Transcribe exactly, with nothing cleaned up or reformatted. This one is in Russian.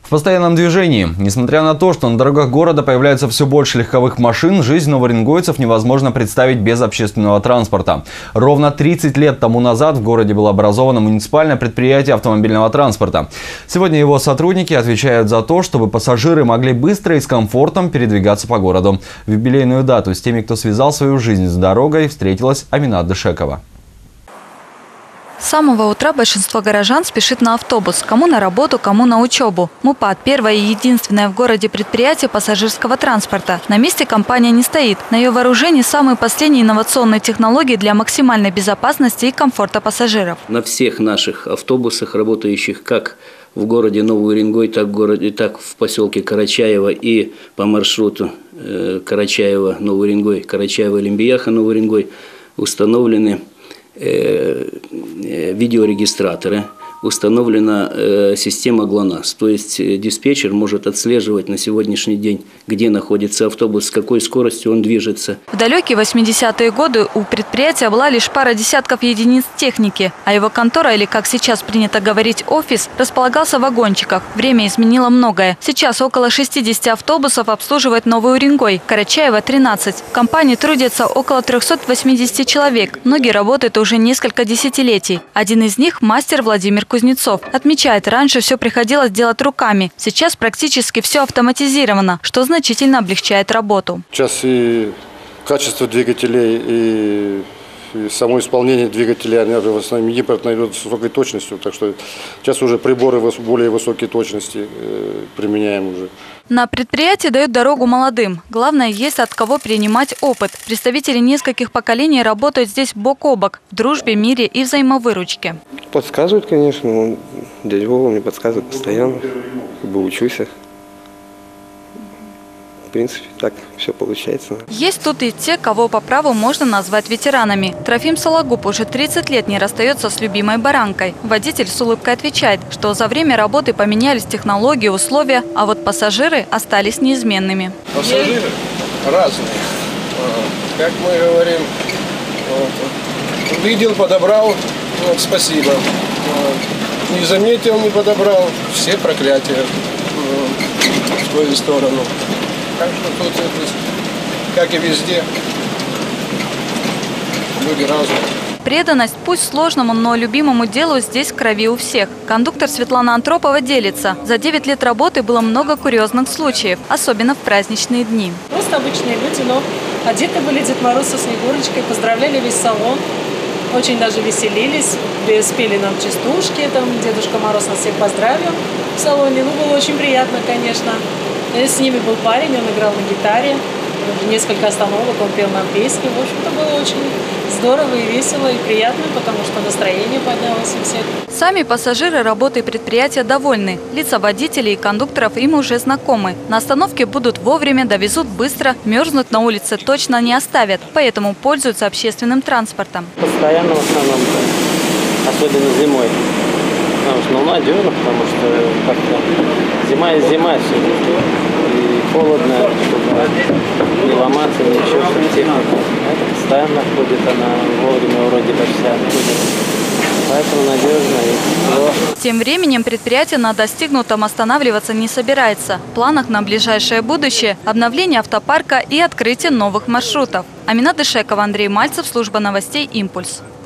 В постоянном движении. Несмотря на то, что на дорогах города появляется все больше легковых машин, жизнь новоуренгойцев невозможно представить без общественного транспорта. Ровно тридцать лет тому назад в городе было образовано муниципальное предприятие автомобильного транспорта. Сегодня его сотрудники отвечают за то, чтобы пассажиры могли быстро и с комфортом передвигаться по городу. В юбилейную дату с теми, кто связал свою жизнь с дорогой, встретилась Аминат Дышекова. С самого утра большинство горожан спешит на автобус. Кому на работу, кому на учебу. МУПАД – первое и единственное в городе предприятие пассажирского транспорта. На месте компания не стоит. На ее вооружении самые последние инновационные технологии для максимальной безопасности и комфорта пассажиров. На всех наших автобусах, работающих как в городе Новый Уренгой, так в, городе, так в поселке Карачаево и по маршруту э, Карачаево-Новый Уренгой, Карачаево-Лимбияха-Новый Уренгой, установлены видеорегистраторы, установлена э, система ГЛОНАСС. То есть э, диспетчер может отслеживать на сегодняшний день, где находится автобус, с какой скоростью он движется. В далекие восьмидесятые годы у предприятия была лишь пара десятков единиц техники, а его контора, или как сейчас принято говорить офис, располагался в вагончиках. Время изменило многое. Сейчас около шестидесяти автобусов обслуживает Новый Уренгой, Карачаево – тринадцать. В компании трудится около трёхсот восьмидесяти человек. Многие работают уже несколько десятилетий. Один из них – мастер Владимир Кузнецов. Отмечает, раньше все приходилось делать руками. Сейчас практически все автоматизировано, что значительно облегчает работу. Сейчас и качество двигателей, и, и само исполнение двигателей, они в основном импортно идут с высокой точностью. Так что сейчас уже приборы более высокой точности э, применяем уже. На предприятии дают дорогу молодым. Главное, есть от кого перенимать опыт. Представители нескольких поколений работают здесь бок о бок, в дружбе, мире и взаимовыручке. Подсказывают, конечно. Он, дядя Вова мне подсказывает постоянно. Как бы учусь. В принципе, так все получается. Есть тут и те, кого по праву можно назвать ветеранами. Трофим Сологуб уже тридцать лет не расстается с любимой баранкой. Водитель с улыбкой отвечает, что за время работы поменялись технологии, условия, а вот пассажиры остались неизменными. Пассажиры разные. Как мы говорим, увидел, подобрал, вот, спасибо. Не заметил, не подобрал, все проклятия в твою сторону. Так что тут, как и везде, люди разные. Преданность, пусть сложному, но любимому делу здесь в крови у всех. Кондуктор Светлана Антропова делится. За девять лет работы было много курьезных случаев, особенно в праздничные дни. Просто обычные люди, но одеты были Дед Мороз со Снегурочкой, поздравляли весь салон. Очень даже веселились, спели нам частушки, там Дедушка Мороз нас всех поздравил в салоне. Ну, было очень приятно, конечно. С ними был парень, он играл на гитаре, несколько остановок, он пел нам песни. В общем-то, было очень здорово и весело, и приятно, потому что настроение поднялось у всех. Сами пассажиры работой предприятия довольны. Лица водителей и кондукторов им уже знакомы. На остановке будут вовремя, довезут быстро, мерзнуть на улице точно не оставят, поэтому пользуются общественным транспортом. Постоянно в основном, особенно зимой. В основном надежно, потому что как-то зима и зима все-таки. И холодно, чтобы не ломаться, ничего, чтобы техника. Это постоянно ходит, она вовремя вроде бы вся ходит. Поэтому надежно и тепло. Тем временем предприятие на достигнутом останавливаться не собирается. В планах на ближайшее будущее – обновление автопарка и открытие новых маршрутов. Аминат Дышекова, Андрей Мальцев, служба новостей «Импульс».